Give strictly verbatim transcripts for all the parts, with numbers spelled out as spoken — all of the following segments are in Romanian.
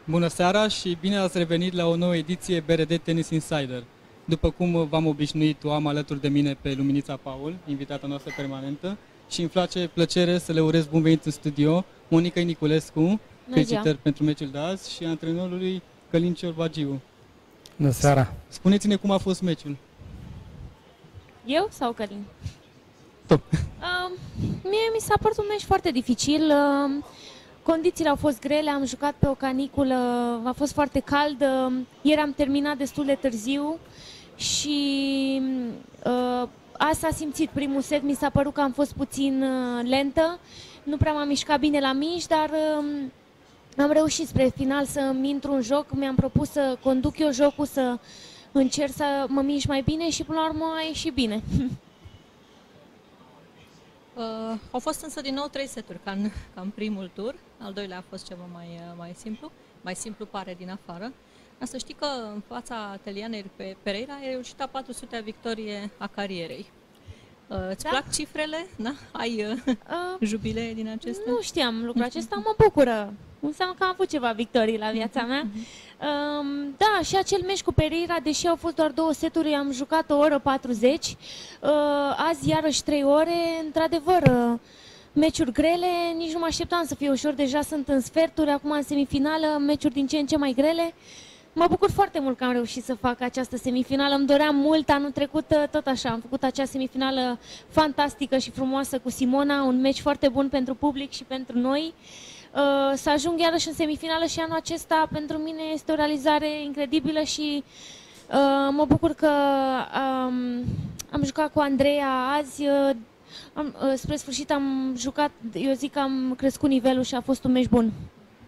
Bună seara și bine ați revenit la o nouă ediție B R D Tennis Insider. După cum v-am obișnuit, o am alături de mine pe Luminița Paul, invitata noastră permanentă, și îmi face plăcere să le urez bun venit în studio Monica Niculescu, felicitări pentru meciul de azi, și antrenorului Călin Ciorbagiu. Bună seara! Spuneți-ne cum a fost meciul. Eu sau Călin? Tu. Uh, mie mi s-a părut un meci foarte dificil. Uh, condițiile au fost grele, am jucat pe o caniculă, a fost foarte cald. Uh, ieri am terminat destul de târziu și uh, asta a simțit primul set. Mi s-a părut că am fost puțin uh, lentă, nu prea m-am mișcat bine la mici, dar uh, am reușit spre final să-mi intru în joc. Mi-am propus să conduc eu jocul, să încerc să mă mișc mai bine și până la urmă a ieșit bine. Uh, au fost însă din nou trei seturi, ca în, ca în primul tur. Al doilea a fost ceva mai, mai simplu, mai simplu pare din afară. Dar să știi că în fața Telianei Pereira ai reușit a patru sute victorie a carierei. Uh, îți Da? plac cifrele? Da? Ai uh, Uh, jubilee din acestea? Nu știam lucrul acesta, mă bucură. Înseamnă că am avut ceva victorii la viața mea. Um, da, și acel meci cu Pereira, deși au fost doar două seturi, am jucat o oră patruzeci. Uh, azi iarăși trei ore, într-adevăr, uh, meciuri grele, nici nu mă așteptam să fie ușor. Deja sunt în sferturi, acum în semifinală, meciuri din ce în ce mai grele. Mă bucur foarte mult că am reușit să fac această semifinală. Îmi doream mult, anul trecut tot așa, am făcut acea semifinală fantastică și frumoasă cu Simona, un meci foarte bun pentru public și pentru noi. Uh, să ajung iarăși în semifinală și anul acesta pentru mine este o realizare incredibilă și uh, mă bucur că um, am jucat cu Andreea azi. Uh, am, uh, spre sfârșit am jucat, eu zic că am crescut nivelul și a fost un meci bun.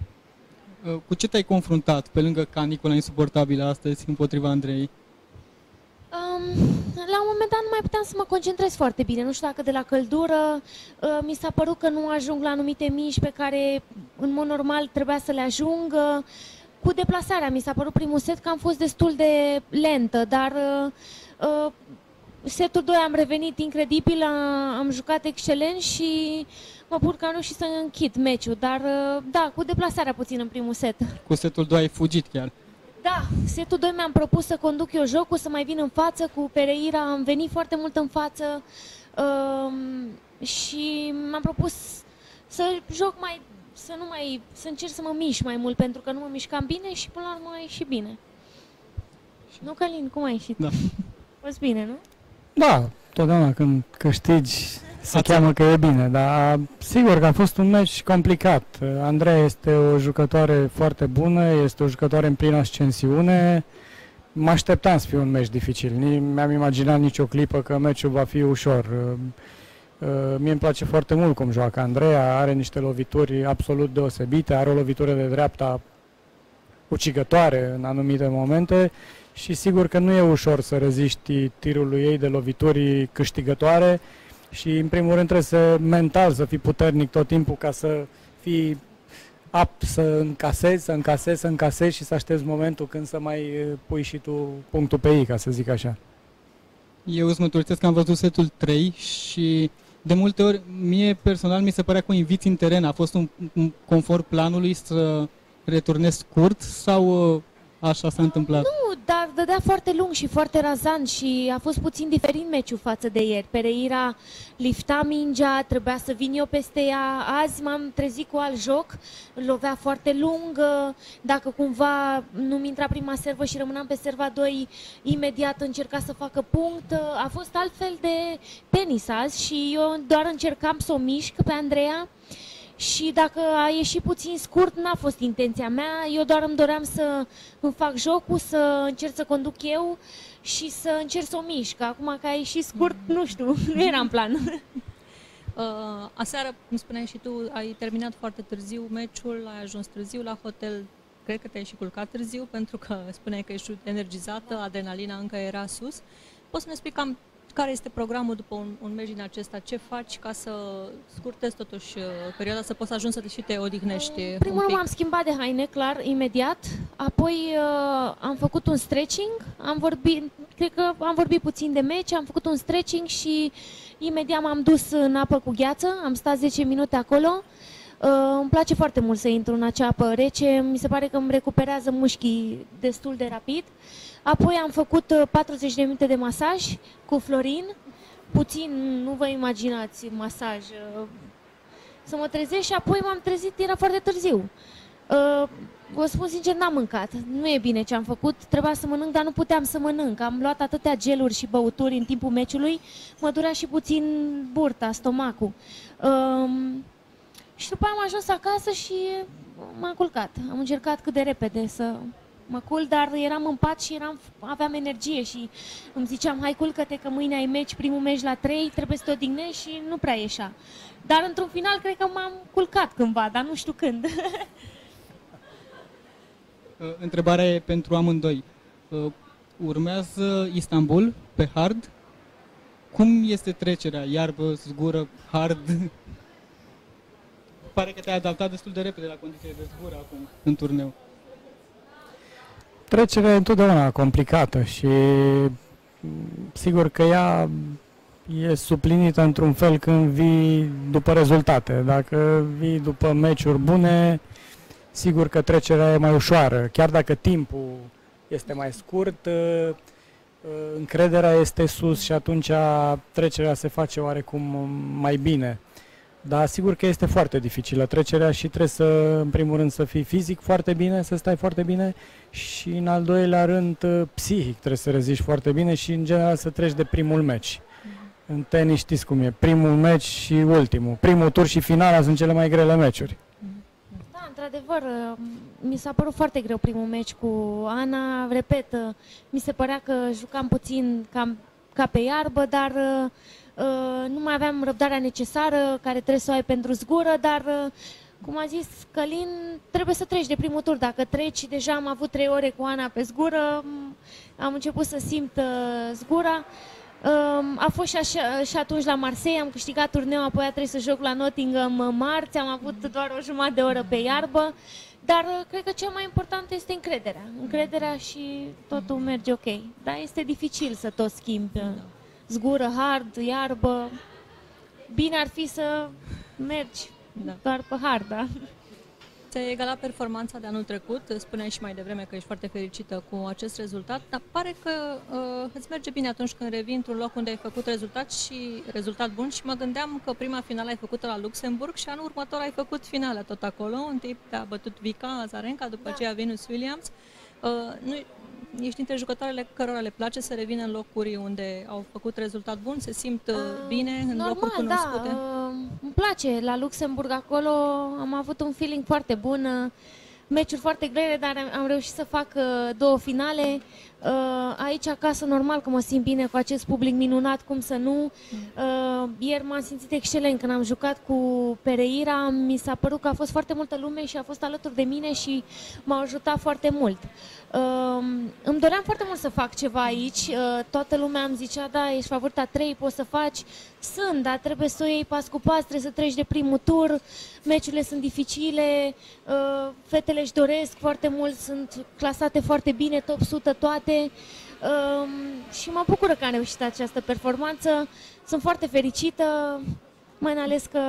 Cu ce te-ai confruntat pe lângă canicula insuportabilă astăzi împotriva Andrei? Um, la un moment dat nu mai puteam să mă concentrez foarte bine, nu știu dacă de la căldură, uh, mi s-a părut că nu ajung la anumite mici pe care în mod normal trebuia să le ajung. Uh, cu deplasarea mi s-a părut primul set că am fost destul de lentă, dar uh, uh, setul doi am revenit incredibil, a, am jucat excelent și mă bucur că am reușit să închid meciul, dar uh, da, cu deplasarea puțin în primul set. Cu setul doi ai fugit chiar. Da, setul doi mi-am propus să conduc eu jocul, să mai vin în față cu Pereira, am venit foarte mult în față um, și m-am propus să joc mai, să nu mai, să încerc să mă mișc mai mult, pentru că nu mă mișcam bine și până la urmă a ieșit bine. Nu, Călin, cum a ieșit? Da. A fost bine, nu? Da, totdeauna când câștigi se Ați- cheamă că e bine, dar sigur că a fost un meci complicat. Andreea este o jucătoare foarte bună, este o jucătoare în plină ascensiune. Mă așteptam să fie un meci dificil, nu mi-am imaginat nicio clipă că meciul va fi ușor. Uh, Mie îmi place foarte mult cum joacă Andreea, are niște lovituri absolut deosebite, are o lovitură de dreapta ucigătoare în anumite momente și sigur că nu e ușor să reziști tirului ei de lovituri câștigătoare și în primul rând trebuie să mental să fii puternic tot timpul ca să fii apt să încasezi, să încasezi, să încasezi și să aștepți momentul când să mai pui și tu punctul pe ei, ca să zic așa. Eu îți mărturisesc că am văzut setul trei și de multe ori mie personal mi se părea că o inviți în teren. A fost un, un conform planului să returnezi scurt sau uh, așa s-a întâmplat? Nu, dar dădea foarte lung și foarte razant și a fost puțin diferit meciul față de ieri. Pereira lifta mingea, trebuia să vin eu peste ea. Azi m-am trezit cu alt joc, lovea foarte lung. Dacă cumva nu-mi intra prima servă și rămâneam pe serva doi, imediat încerca să facă punct. A fost altfel de tenis azi și eu doar încercam să o mișc pe Andreea. Și dacă a ieșit puțin scurt, n-a fost intenția mea, eu doar îmi doream să îmi fac jocul, să încerc să conduc eu și să încerc să o mișc. Acum că a ieșit scurt, nu știu, nu era în plan. Uh, aseară, cum spuneai și tu, ai terminat foarte târziu meciul, ai ajuns târziu la hotel, cred că te-ai și culcat târziu, pentru că spuneai că ești energizată, adrenalina încă era sus. Poți să ne spui cam care este programul după un, un meci din acesta? Ce faci ca să scurtezi totuși uh, perioada, să poți să ajungi să te și te odihnești În primul un rând pic? m-am schimbat de haine, clar, imediat. Apoi uh, am făcut un stretching, am vorbit, cred că am vorbit puțin de meci, am făcut un stretching și imediat m-am dus în apă cu gheață, am stat zece minute acolo. Uh, îmi place foarte mult să intru în acea apă rece, mi se pare că îmi recuperează mușchii destul de rapid. Apoi am făcut uh, patruzeci de minute de masaj cu Florin, puțin, nu vă imaginați, masaj. Uh, să mă trezesc și apoi m-am trezit, era foarte târziu. Uh, vă spun sincer, n-am mâncat. Nu e bine ce am făcut, trebuia să mănânc, dar nu puteam să mănânc. Am luat atâtea geluri și băuturi în timpul meciului, mă durea și puțin burta, stomacul. Uh, și după aia am ajuns acasă și m-am culcat. Am încercat cât de repede să mă culc, dar eram în pat și eram, aveam energie și îmi ziceam, hai culcă-te că mâine ai meci, primul meci la trei, trebuie să te odihnești și nu prea ieșea. Dar într-un final cred că m-am culcat cândva, dar nu știu când. Întrebarea e pentru amândoi. Urmează Istanbul pe hard. Cum este trecerea? Iarbă, zgură, hard? Pare că te-ai adaptat destul de repede la condițiile de zgură acum, în turneu. Trecerea e întotdeauna complicată și sigur că ea e suplinită într-un fel când vii după rezultate. Dacă vii după meciuri bune, sigur că trecerea e mai ușoară. Chiar dacă timpul este mai scurt, încrederea este sus și atunci trecerea se face oarecum mai bine. Dar sigur că este foarte dificilă trecerea și trebuie să, în primul rând, să fii fizic foarte bine, să stai foarte bine și, în al doilea rând, psihic trebuie să reziști foarte bine și, în general, să treci de primul meci. Mm-hmm. În tenis știți cum e, primul meci și ultimul. Primul tur și finala sunt cele mai grele meciuri. Da, într-adevăr, mi s-a părut foarte greu primul meci cu Ana. Repet, mi se părea că jucam puțin cam ca pe iarbă, dar uh, nu mai aveam răbdarea necesară care trebuie să o ai pentru zgură, dar uh, cum a zis Călin, trebuie să treci de primul tur. Dacă treci, deja am avut trei ore cu Ana pe zgură, am început să simt uh, zgura. Uh, a fost și, așa, și atunci la Marseille, am câștigat turneul, apoi a trebuit să joc la Nottingham marți, am avut doar o jumătate de oră pe iarbă, dar uh, cred că cel mai important este încrederea. Încrederea și totul merge ok. Dar este dificil să tot schimbi. Uh, zgură, hard, iarbă. Bine ar fi să mergi da. doar pe hard, da? Ți-ai egalat performanța de anul trecut, spuneai și mai devreme că ești foarte fericită cu acest rezultat, dar pare că uh, îți merge bine atunci când revii într-un loc unde ai făcut rezultat și rezultat bun și mă gândeam că prima finală ai făcut-o la Luxemburg și anul următor ai făcut finala tot acolo, întâi te-a bătut Vika Azarenka, după da. aceea Venus Williams. Uh, nu, ești dintre jucătoarele cărora le place să revină în locuri unde au făcut rezultat bun, se simt uh, bine în normal, locuri cunoscute? Da, uh, îmi place. La Luxemburg acolo am avut un feeling foarte bun, uh, meciuri foarte grele, dar am reușit să fac uh, două finale. Uh, aici acasă, normal că mă simt bine cu acest public minunat, cum să nu. Uh, ieri m-am simțit excelent când am jucat cu Pereira, mi s-a părut că a fost foarte multă lume și a fost alături de mine și m-a ajutat foarte mult. Uh, îmi doream foarte mult să fac ceva aici, uh, toată lumea îmi zicea, da, ești favorita trei, poți să faci. Sunt, dar trebuie să o iei pas cu pas, trebuie să treci de primul tur, meciurile sunt dificile, uh, fetele își doresc foarte mult, sunt clasate foarte bine, top o sută toate. Uh, și mă bucură că am reușit această performanță, sunt foarte fericită, mai ales că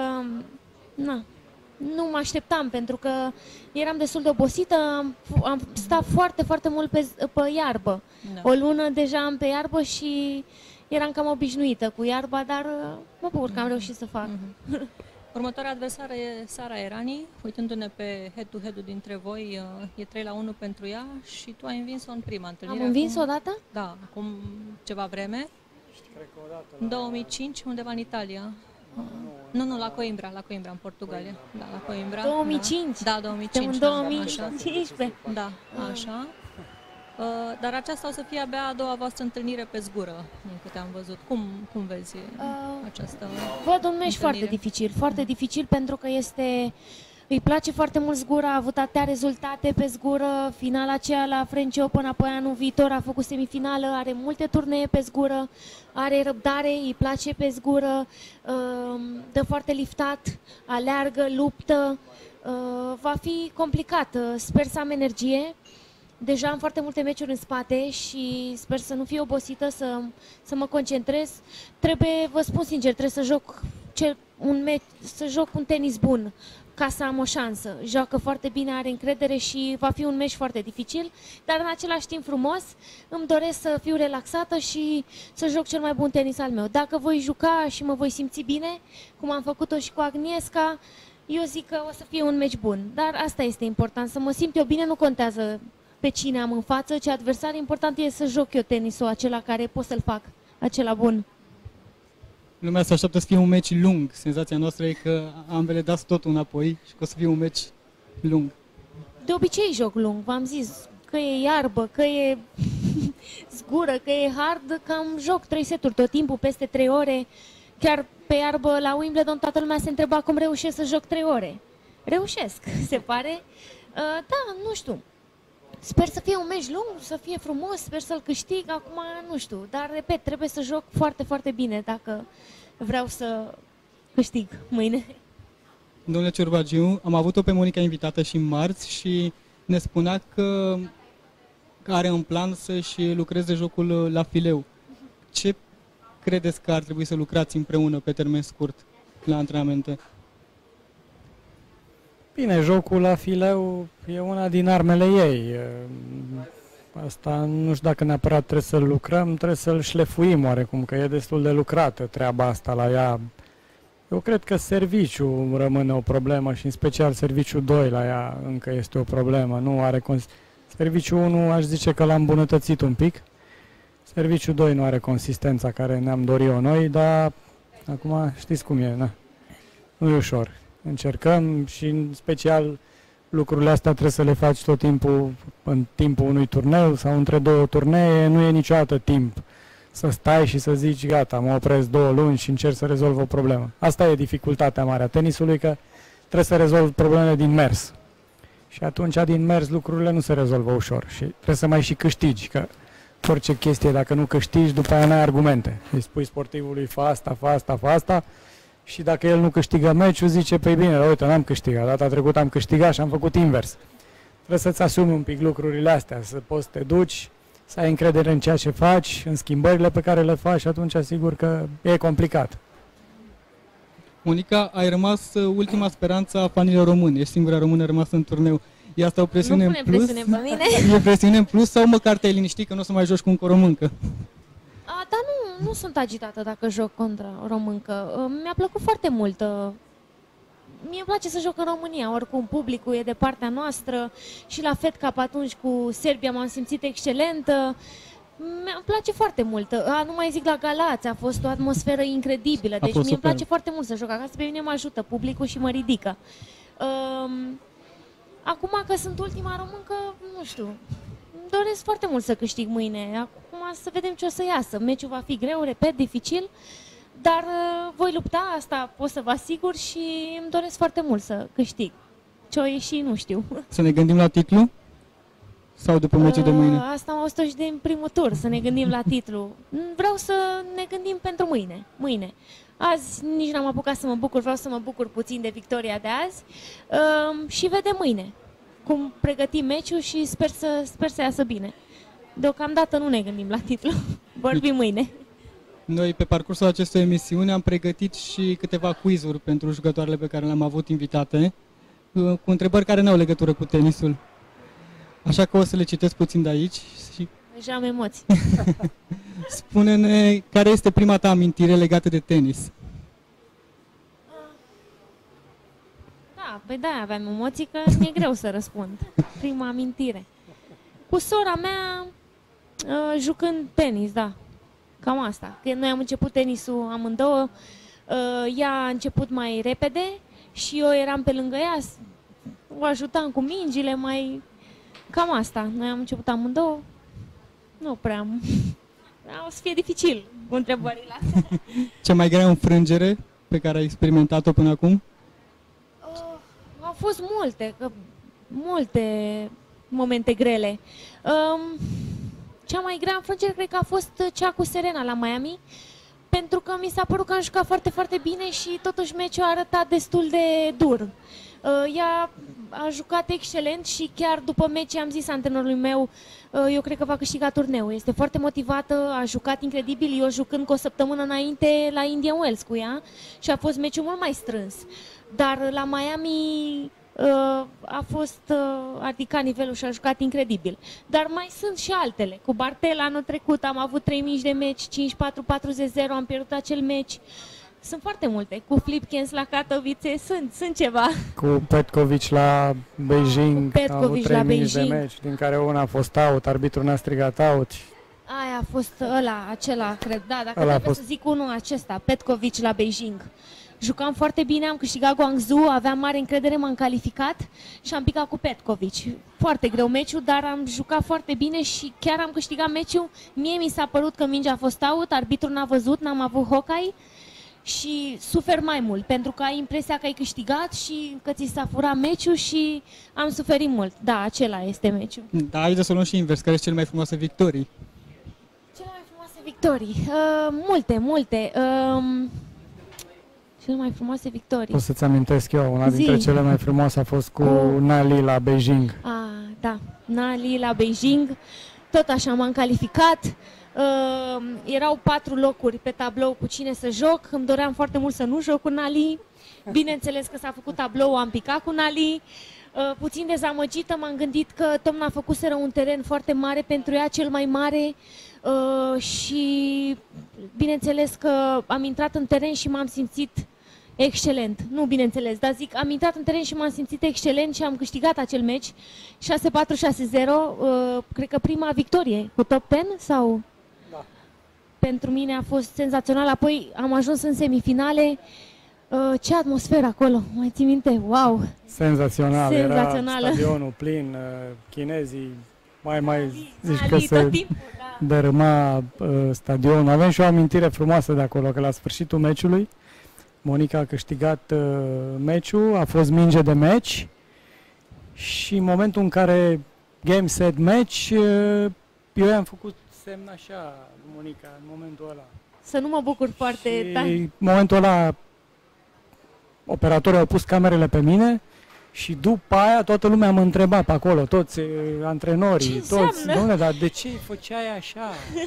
na, nu mă așteptam, pentru că eram destul de obosită, am, am stat foarte, foarte mult pe, pe iarbă. Da. O lună deja am pe iarbă și eram cam obișnuită cu iarba, dar mă bucur că am reușit să fac. Mm-hmm. Următoarea adversară e Sara Errani, uitându-ne pe head-to-head-ul dintre voi, e trei la unu pentru ea și tu ai învins-o în prima întâlnire. Am învins acum, odată? Da, acum ceva vreme. Cred că odată la... În două mii cinci, undeva în Italia. Nu, nu, nu, la Coimbra, la Coimbra, în Portugalia. Da, la Coimbra. două mii cinci? Da, două mii cinci. în două mii cincisprezece. Da, așa. Uh, dar aceasta o să fie abia a doua voastră întâlnire pe zgură, din câte am văzut. Cum, cum vezi uh, această Văd un meci foarte dificil, foarte dificil pentru că este... Îi place foarte mult zgura, a avut atâtea rezultate pe zgură, finala aceea la French Open, apoi anul viitor a făcut semifinală, are multe turnee pe zgură, are răbdare, îi place pe zgură, dă foarte liftat, aleargă, luptă, va fi complicat, sper să am energie. Deja am foarte multe meciuri în spate și sper să nu fiu obosită, să, să mă concentrez. Trebuie, vă spun sincer, trebuie să joc cel, un meci, să joc un tenis bun, ca să am o șansă. Joacă foarte bine, are încredere și va fi un meci foarte dificil, dar în același timp frumos. Îmi doresc să fiu relaxată și să joc cel mai bun tenis al meu. Dacă voi juca și mă voi simți bine, cum am făcut-o și cu Agnieszka, eu zic că o să fie un meci bun. Dar asta este important, să mă simt eu bine, nu contează pe cine am în față, ce adversar, important e să joc eu tenisul acela care pot să-l fac, acela bun. Lumea se așteaptă să fie un meci lung. Senzația noastră e că ambele dați totul înapoi și că o să fie un meci lung. De obicei joc lung, v-am zis, că e iarbă, că e zgură, că e hard, cam joc trei seturi tot timpul, peste trei ore. Chiar pe iarbă la Wimbledon toată lumea se întreba cum reușesc să joc trei ore. Reușesc, se pare. Uh, da, nu știu. Sper să fie un meci lung, să fie frumos, sper să-l câștig, acum nu știu. Dar, repet, trebuie să joc foarte, foarte bine dacă vreau să câștig mâine. Domnule Ciorbagiu, am avut-o pe Monica invitată și în marți și ne spunea că are în plan să-și lucreze jocul la fileu. Ce credeți că ar trebui să lucrați împreună pe termen scurt la antrenamente? Bine, jocul la fileu e una din armele ei. Asta nu știu dacă neapărat trebuie să-l lucrăm, trebuie să-l șlefuim oarecum, că e destul de lucrată treaba asta la ea. Eu cred că serviciul rămâne o problemă și în special serviciul doi la ea încă este o problemă. Nu are cons- serviciul unu aș zice că l-a îmbunătățit un pic. Serviciul doi nu are consistența care ne-am dorit-o noi, dar acum știți cum e, na? Nu e ușor. Încercăm și în special lucrurile astea trebuie să le faci tot timpul în timpul unui turneu sau între două turnee, nu e niciodată timp să stai și să zici gata, mă opresc două luni și încerc să rezolv o problemă. Asta e dificultatea mare a tenisului, că trebuie să rezolvi problemele din mers. Și atunci din mers lucrurile nu se rezolvă ușor și trebuie să mai și câștigi, că orice chestie dacă nu câștigi, după aia n-ai argumente. Îi spui sportivului fa asta, fa asta, fa asta și dacă el nu câștigă meciul, zice, păi bine, uite, n-am câștigat, data trecută am câștigat și am făcut invers. Trebuie să-ți asumi un pic lucrurile astea, să poți să te duci, să ai încredere în ceea ce faci, în schimbările pe care le faci și atunci asigur că e complicat. Monica, ai rămas ultima speranță a fanilor români, ești singura română rămasă în turneu. E asta o presiune nu în plus? presiune pe mine. E presiune în plus sau măcar te-ai liniștit că nu o să mai joci cu încă o româncă? A, dar nu, nu sunt agitată dacă joc contra o româncă. Mi-a plăcut foarte mult. Mie îmi place să joc în România, oricum publicul e de partea noastră și la Fed Cup atunci cu Serbia m-am simțit excelentă. Mi-a place foarte mult. A, nu mai zic la Galați, a fost o atmosferă incredibilă. Deci mie îmi place foarte mult să joc acasă, pe mine mă ajută publicul și mă ridică. Um, acum că sunt ultima româncă, nu știu, îmi doresc foarte mult să câștig mâine. Acum să vedem ce o să iasă. Meciul va fi greu, repet, dificil, dar uh, voi lupta, asta pot să vă asigur și îmi doresc foarte mult să câștig. Ce o ieși, nu știu. Să ne gândim la titlu? Sau după meciul de mâine? Uh, asta am auzit și din primul tur, să ne gândim la titlu. Vreau să ne gândim pentru mâine. Mâine. Azi nici n-am apucat să mă bucur, vreau să mă bucur puțin de victoria de azi. Uh, și vedem mâine cum pregătim meciul și sper să, sper să iasă bine. Deocamdată nu ne gândim la titlu. Vorbim mâine. Noi, pe parcursul acestei emisiuni, am pregătit și câteva quizuri pentru jucătoarele pe care le-am avut invitate, cu întrebări care n-au legătură cu tenisul. Așa că o să le citesc puțin de aici. Și... Deja am emoții. Spune-ne care este prima ta amintire legată de tenis. Da, păi da, aveam emoții că mi-e greu să răspund. Prima amintire. Cu sora mea, uh, jucând tenis, da. Cam asta. Că noi am început tenisul amândouă, uh, ea a început mai repede și eu eram pe lângă ea, o ajutam cu mingile, mai... Cam asta. Noi am început amândouă. Nu prea am... O să fie dificil cu întrebările astea. Cea mai grea înfrângere pe care ai experimentat-o până acum? Uh, au fost multe, că, multe momente grele. Um, cea mai grea înfrângere cred că a fost cea cu Serena la Miami, pentru că mi s-a părut că am jucat foarte, foarte bine și totuși meciul a arătat destul de dur. Uh, ea a jucat excelent și chiar după meci am zis antrenorului meu, uh, eu cred că va câștiga turneul. Este foarte motivată, a jucat incredibil, eu jucând cu o săptămână înainte la Indian Wells cu ea și a fost meciul mult mai strâns. dar la Miami uh, a fost uh, a ridicat nivelul și a jucat incredibil. Dar mai sunt și altele. Cu Bartel anul trecut am avut trei mici de meci, cinci patru, patruzeci zero, am pierdut acel meci. Sunt foarte multe. Cu Flipkens la Katowice sunt, sunt ceva. Cu Petkovic la Beijing, Cu a avut Petkovic trei la miniși de Beijing. meci, din care una a fost out, arbitrul ne-a strigat out. Aia a fost ăla, acela, cred. Da, dacă Ăla a trebuie fost. să zic unul acesta, Petkovic la Beijing. Jucam foarte bine, am câștigat Guangzhou, aveam mare încredere, m-am calificat și am picat cu Petkovic. Foarte greu meciul, dar am jucat foarte bine și chiar am câștigat meciul. Mie mi s-a părut că mingea a fost out, arbitrul n-a văzut, n-am avut Hawkeye și sufer mai mult, pentru că ai impresia că ai câștigat și că ți s-a furat meciul și am suferit mult. Da, acela este meciul. Da, haideți să luăm și invers. Care sunt cele mai frumoase victorii? Cele mai frumoase victorii? Uh, multe, multe. Um, cele mai frumoase victorii. O să-ți amintesc eu, una dintre Zi. cele mai frumoase a fost cu Cu- Nali la Beijing. Ah, da, Nali la Beijing, tot așa m-am calificat. Uh, erau patru locuri pe tablou cu cine să joc, îmi doream foarte mult să nu joc cu Nali. Bineînțeles că s-a făcut tablou, am picat cu Nali. Uh, puțin dezamăgită, m-am gândit că Tomna făcuseră un teren foarte mare pentru ea, cel mai mare. Uh, și bineînțeles că am intrat în teren și m-am simțit excelent. Nu, bineînțeles, dar zic, am intrat în teren și m-am simțit excelent și am câștigat acel meci. șase patru șase zero, uh, cred că prima victorie cu top zece sau? Da. Pentru mine a fost senzațional. Apoi am ajuns în semifinale. Uh, ce atmosferă acolo, mai ții minte? Wow! Senzațional, Senzațională. era stadionul plin, uh, chinezii, mai mai zici că Ali, tot se timpul, da. dărâma uh, stadionul. Avem și o amintire frumoasă de acolo, că la sfârșitul meciului, Monica a câștigat uh, meciul, a fost minge de meci și în momentul în care game, set, match, uh, eu i-am făcut semn așa, Monica, în momentul ăla. Să nu mă bucur foarte Și tare. în momentul ăla operatorii au pus camerele pe mine și după aia toată lumea mă întreba pe acolo, toți uh, antrenorii, Ce toți, înseamnă? dom'le, dar de ce îi făceai așa?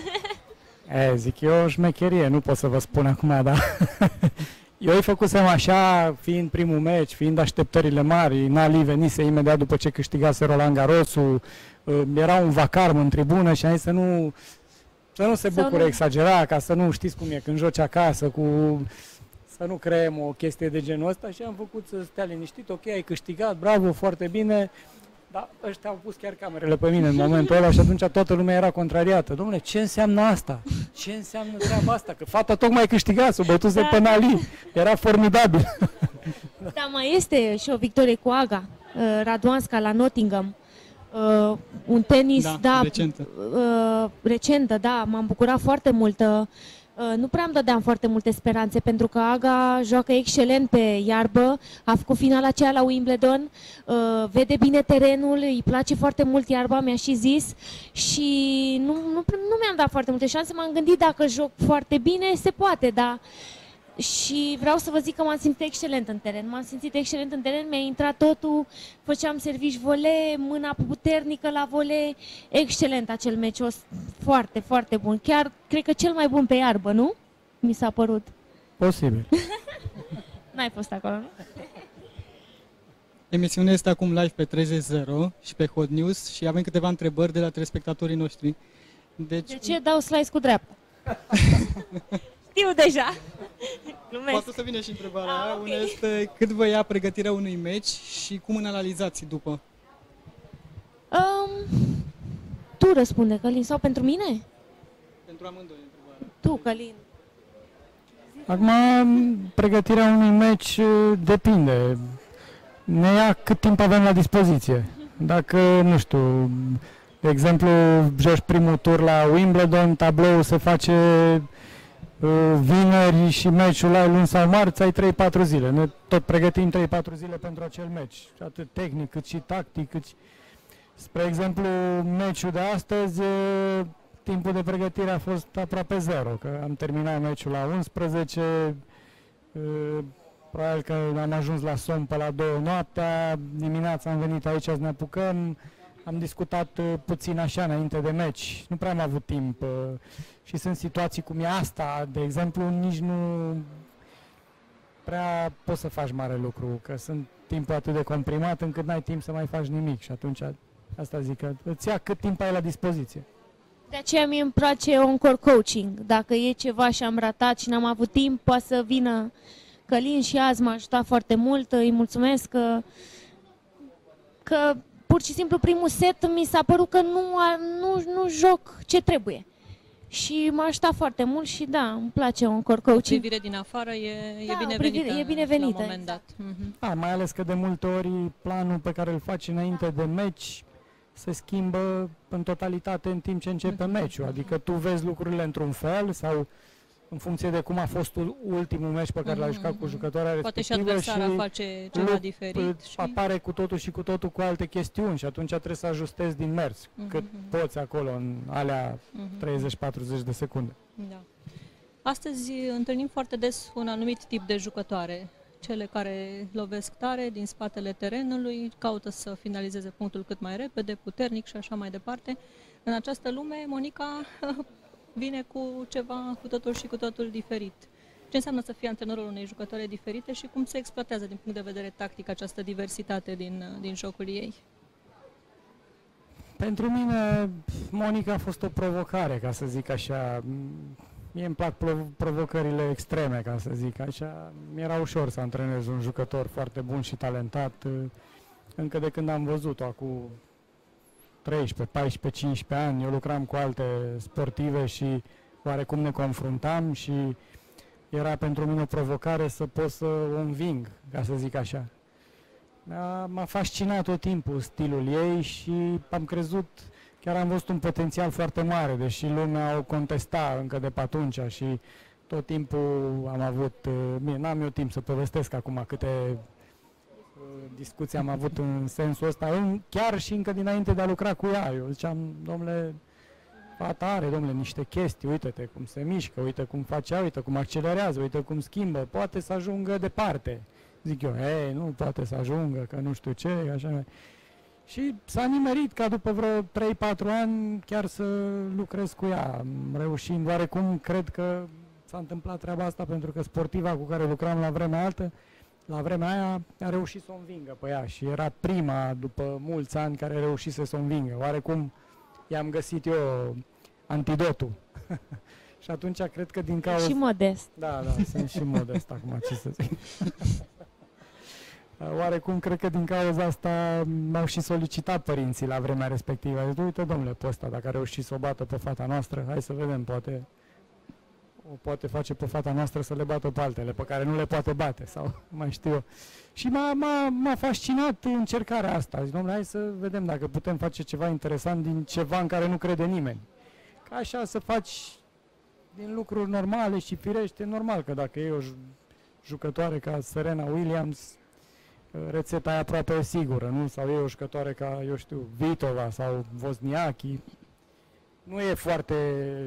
E, zic, e o șmecherie, nu pot să vă spun acum, dar eu îi făcusem așa, fiind primul meci, fiind așteptările mari, Nali venise imediat după ce câștigase Roland Garrosul, uh, era un vacarm în tribună și am zis să nu, să nu se Să bucure nu- exagerat, ca să nu știți cum e când joci acasă, cu, să nu creăm o chestie de genul ăsta și am făcut să stea liniștit, ok, ai câștigat, bravo, foarte bine, dar ăștia au pus chiar camerele pe mine în momentul ăla și atunci toată lumea era contrariată. Dom'le, ce înseamnă asta? Ce înseamnă treaba asta? Că fata tocmai câștiga, s-o bătuse Da. pe Nali. Era formidabil. Da, mai este și o victorie cu Aga, uh, Radwanska la Nottingham. Uh, un tenis, Da, da, recentă. Uh, recentă, da, m-am bucurat foarte mult. Uh, nu prea îmi dădeam foarte multe speranțe, pentru că Aga joacă excelent pe iarbă, a făcut finala aceea la Wimbledon, uh, vede bine terenul, îi place foarte mult iarba, mi-a și zis, și nu, nu, nu mi-am dat foarte multe șanse, m-am gândit dacă joc foarte bine, se poate, dar și vreau să vă zic că m-am simțit excelent în teren. M-am simțit excelent în teren, mi-a intrat totul, făceam servici volei, mâna puternică la volei, excelent acel meci, o, foarte, foarte bun. Chiar, cred că cel mai bun pe iarbă, nu? Mi s-a părut. Posibil. N-ai fost acolo, nu? Emisiunea este acum live pe treizeci zero și pe Hot News și avem câteva întrebări de la telespectatorii noștri. Deci, De ce dau slice cu dreapta? Știu deja. Glumesc. poate să vină și întrebarea Ah, aia. ok. Una este cât vă ia pregătirea unui meci și cum îl analizați după? Um, tu răspunde, Călin, sau pentru mine? Pentru amândoi întrebarea. Tu, Călin. Acum, pregătirea unui meci uh, depinde. Ne ia cât timp avem la dispoziție. Dacă, nu știu, de exemplu, joci primul tur la Wimbledon, tabloul se face uh, vineri și meciul ai luni sau marți, ai trei patru zile. Ne tot pregătim trei patru zile pentru acel meci. Atât tehnic, cât și tactic, cât și... Spre exemplu, meciul de astăzi, uh, timpul de pregătire a fost aproape zero, că am terminat meciul la unsprezece, uh, probabil că am ajuns la somn pe la două noaptea, dimineața am venit aici să ne apucăm, am discutat uh, puțin așa înainte de meci, nu prea am avut timp uh, și sunt situații cum e asta, de exemplu, nici nu, prea poți să faci mare lucru, că sunt timpul atât de comprimat încât n-ai timp să mai faci nimic și atunci asta zic că îți ia cât timp ai la dispoziție. De aceea mie îmi place on-court coaching. Dacă e ceva și am ratat și n-am avut timp, poate să vină Călin și azi m-a ajutat foarte mult. Îi mulțumesc că, că pur și simplu primul set mi s-a părut că nu, nu, nu joc ce trebuie. Și m-a ajutat foarte mult și da, îmi place on-court coaching. Privire din afară e, Da, e o binevenită, privire- e binevenită, la un moment dat. exact. Mhm. Da, mai ales că de multe ori planul pe care îl faci înainte de meci se schimbă în totalitate în timp ce începe meciul. Adică tu vezi lucrurile într-un fel sau în funcție de cum a fost ul- ultimul meci pe care l-ai jucat cu jucătoarea Poate și respectivă adversara și face ceva lu- diferit. Și... apare cu totul și cu totul cu alte chestiuni și atunci trebuie să ajustezi din mers Mhm, cât mhm. poți acolo în alea Mhm. treizeci patruzeci de secunde. Da. Astăzi întâlnim foarte des un anumit tip de jucătoare, cele care lovesc tare din spatele terenului, caută să finalizeze punctul cât mai repede, puternic și așa mai departe. În această lume, Monica vine cu ceva cu totul și cu totul diferit. Ce înseamnă să fii antrenorul unei jucătoare diferite și cum se exploatează din punct de vedere tactic această diversitate din, din jocul ei? Pentru mine, Monica a fost o provocare, ca să zic așa. Mie îmi plac prov- provocările extreme, ca să zic așa. Mi-era ușor să antrenez un jucător foarte bun și talentat, încă de când am văzut-o, acum treisprezece, paisprezece, cincisprezece ani. Eu lucram cu alte sportive și oarecum ne confruntam și era pentru mine o provocare să pot să o înving, ca să zic așa. M-a, m-a fascinat tot timpul stilul ei și am crezut, chiar am văzut un potențial foarte mare, deși lumea o contesta încă de pe atunci și tot timpul am avut, bine, n-am eu timp să povestesc acum câte uh, discuții am avut în sensul ăsta, în, chiar și încă dinainte de a lucra cu ea. Eu ziceam, domnule, fata are, domnule, niște chestii, uite-te cum se mișcă, uite cum face, uite cum accelerează, uite cum schimbă, poate să ajungă departe. Zic eu, ei, nu poate să ajungă, că nu știu ce, așa mai. Și s-a nimerit ca după vreo trei patru ani chiar să lucrez cu ea, reușind, oarecum cred că s-a întâmplat treaba asta pentru că sportiva cu care lucram la vremea altă, la vremea aia a reușit să o învingă pe ea și era prima după mulți ani care a reușit să o învingă. Oarecum i-am găsit eu antidotul. Și atunci cred că din cauza... Și modest. Da, da, sunt și modest acum, ce să zic. Oarecum, cred că din cauza asta m-au și solicitat părinții la vremea respectivă. Zic, uite, domnule, pe ăsta, dacă a reușit să o bată pe fata noastră, hai să vedem, poate o poate face pe fata noastră să le bată pe altele, pe care nu le poate bate, sau mai știu eu. Și m-a, m-a, m-a fascinat încercarea asta. Zic, domnule, hai să vedem dacă putem face ceva interesant din ceva în care nu crede nimeni. Ca așa să faci din lucruri normale și firește, normal că dacă e o jucătoare ca Serena Williams, rețeta e aproape sigură, nu? Sau e o jucătoare ca, eu știu, Vitova sau Wozniacki. Nu e foarte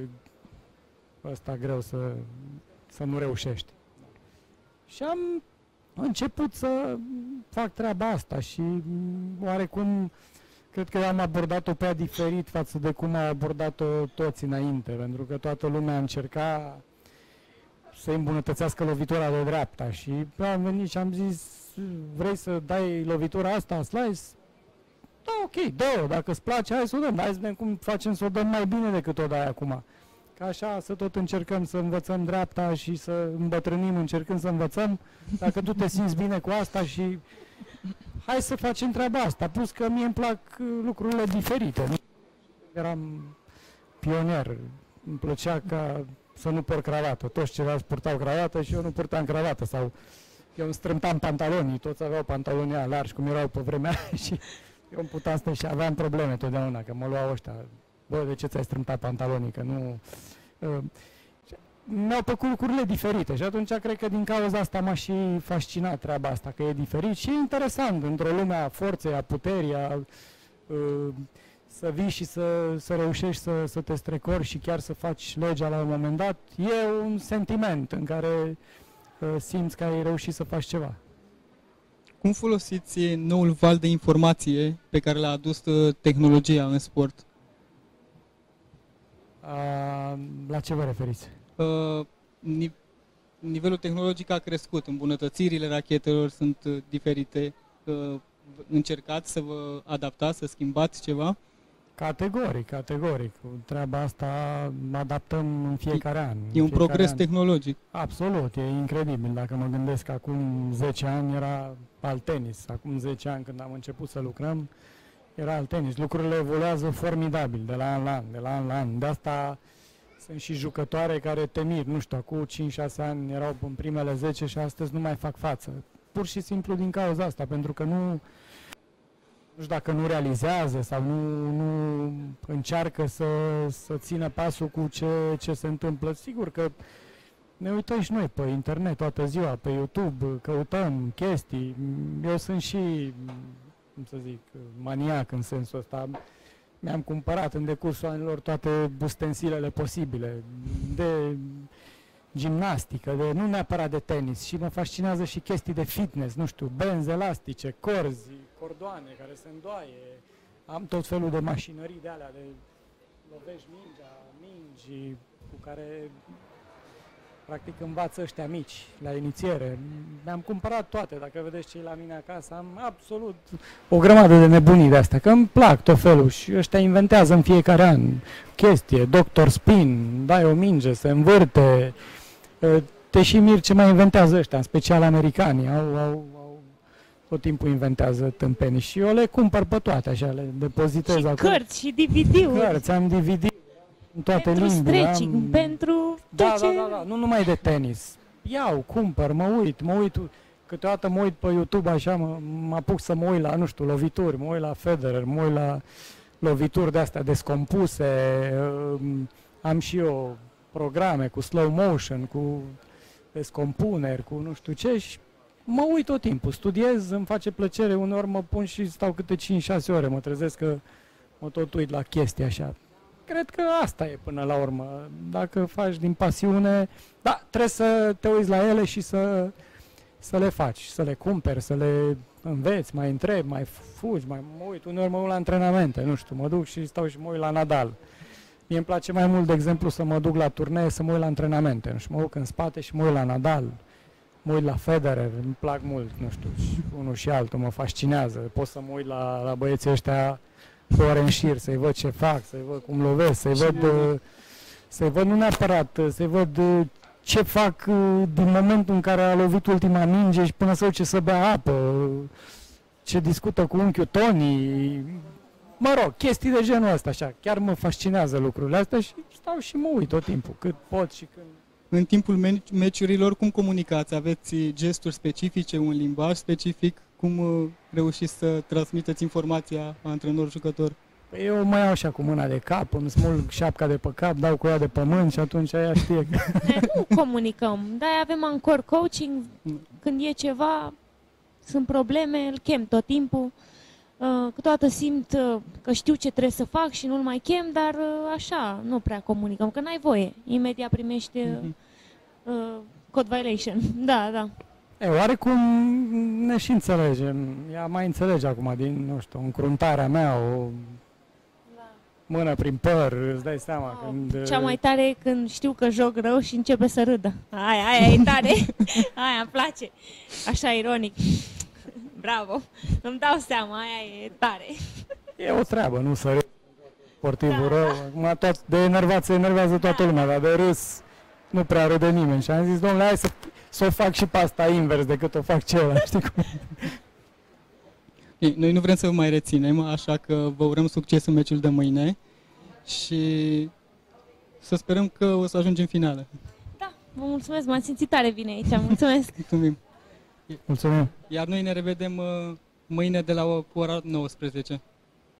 ăsta greu să, să nu reușești. Și am început să fac treaba asta și oarecum cred că am abordat-o pe ea diferit față de cum au abordat-o toți înainte, pentru că toată lumea încerca să îmbunătățească lovitura de dreapta și am venit și am zis, vrei să dai lovitura asta, slice? Da, ok, dă-o, dacă îți place, hai să o dăm, hai să vedem cum facem să o dăm mai bine decât o dai acum. Ca așa să tot încercăm să învățăm dreapta și să îmbătrânim încercând să învățăm, dacă tu te simți bine cu asta și hai să facem treaba asta, plus că mie îmi plac lucrurile diferite. Eram pionier, îmi plăcea ca să nu port cravată, toți ceilalți purtau cravată și eu nu purtam cravată sau eu îmi strâmtam pantalonii, toți aveau pantaloni largi cum erau pe vremea și eu îmi puteam asta și aveam probleme totdeauna, că mă luau ăștia, bă, de ce ți-ai strâmtat pantalonii, că nu... Uh, mi-au plăcut lucrurile diferite și atunci cred că din cauza asta m-a și fascinat treaba asta, că e diferit și e interesant într-o lume a forței, a puterii, a, uh, să vii și să, să reușești să, să te strecori și chiar să faci legea la un moment dat, e un sentiment în care uh, simți că ai reușit să faci ceva. Cum folosiți noul val de informație pe care l-a adus tehnologia în sport? Uh, la ce vă referiți? Uh, ni- nivelul tehnologic a crescut, îmbunătățirile rachetelor sunt uh, diferite. Uh, încercați să vă adaptați, să schimbați ceva? Categoric, categoric. Cu treaba asta adaptăm în fiecare an. E un progres an. tehnologic. Absolut, e incredibil. Dacă mă gândesc că acum zece ani era alt tenis. Acum zece ani când am început să lucrăm, era alt tenis. Lucrurile evoluează formidabil de la an la an, de la an la an. De asta sunt și jucătoare care te mir. Nu știu, acum cinci șase ani erau în primele zece și astăzi nu mai fac față. Pur și simplu din cauza asta, pentru că nu... nu știu dacă nu realizează sau nu, nu încearcă să, să țină pasul cu ce, ce se întâmplă. Sigur că ne uităm și noi pe internet toată ziua, pe YouTube, căutăm chestii. Eu sunt și, cum să zic, maniac în sensul ăsta. Mi-am cumpărat în decursul anilor toate ustensilele posibile, de gimnastică, de, nu neapărat de tenis, și mă fascinează și chestii de fitness, nu știu, benzi elastice, corzi, cordoane care se îndoaie, am tot felul de mașinării de alea, de lovești mingea, mingi cu care practic învață ăștia mici la inițiere. Mi-am cumpărat toate, dacă vedeți cei la mine acasă, am absolut o grămadă de nebunii de astea, că îmi plac tot felul și ăștia inventează în fiecare an chestie, doctor spin, dai o minge, se învârte, te și mir ce mai inventează ăștia, în special americanii, au, au, au tot timpul inventează tâmpenii și eu le cumpăr pe toate, așa, le depozitez și acolo. cărți și D V D-uri. Cărți, am D V D în toate pentru limbile. stretching, am... pentru da, tot da, ce... da, da, nu numai de tenis. Iau, cumpăr, mă uit, mă uit, câteodată mă uit pe YouTube așa, mă, mă apuc să mă uit la, nu știu, lovituri, mă uit la Federer, mă uit la lovituri de-astea descompuse, am și eu programe cu slow motion, cu descompuneri, cu nu știu ce și mă uit tot timpul, studiez, îmi face plăcere, uneori mă pun și stau câte cinci șase ore, mă trezesc că mă tot uit la chestii așa. Cred că asta e până la urmă. Dacă faci din pasiune, da, trebuie să te uiți la ele și să, să le faci, să le cumperi, să le înveți, mai întrebi, mai fugi, mai mă uit. Uneori mă uit la antrenamente, nu știu, mă duc și stau și mă uit la Nadal. Mie îmi place mai mult, de exemplu, să mă duc la turnee, să mă uit la antrenamente. Nu știu, mă duc în spate și mă uit la Nadal, mă uit la Federer, îmi plac mult, nu știu, și unul și altul mă fascinează. Pot să mă uit la, la băieții ăștia pe ore în șir, să-i văd ce fac, să-i văd cum lovesc, să-i văd, să-i văd nu neapărat, să-i văd ce fac din momentul în care a lovit ultima minge și până să duce să bea apă, ce discută cu unchiul Tony, mă rog, chestii de genul ăsta, așa, chiar mă fascinează lucrurile astea și stau și mă uit tot timpul, cât pot și când... În timpul meciurilor, cum comunicați? Aveți gesturi specifice, un limbaj specific? Cum reușiți să transmiteți informația antrenor-jucător? Păi eu mă iau așa cu mâna de cap, îmi smulg șapca de pe cap, dau cu ea de pământ și atunci aia știe că... Nu comunicăm, dar avem Anchor Coaching, când e ceva, sunt probleme, îl chem tot timpul. Câteodată simt că știu ce trebuie să fac și nu-l mai chem, dar așa, nu prea comunicăm, că n-ai voie. Imediat primești uh-huh. uh, code violation. Da, da. E, oarecum ne și înțelegem. Ea mai înțelege acum din, nu știu, încruntarea mea, o da. mână prin păr, îți dai seama. Oh, când... Cea mai tare e când știu că joc rău și începe să râdă. Aia, aia e tare. Aia îmi place. Așa ironic. Bravo. Îmi dau seama, aia e tare. E o treabă, nu să râd. Sportivul da, rău. da. Acum tot de enervat se enervează toată lumea, dar de râs nu prea râde nimeni. Și am zis, domnule, hai să, să o fac și pe asta invers decât o fac celălalt, știi cum? Ei, noi nu vrem să vă mai reținem, așa că vă urăm succes în meciul de mâine și să sperăm că o să ajungem în finală. Da, vă mulțumesc, m-am simțit tare bine aici, mulțumesc. Mulțumim. Mulțumim. Iar noi ne revedem mâine de la ora nouăsprezece.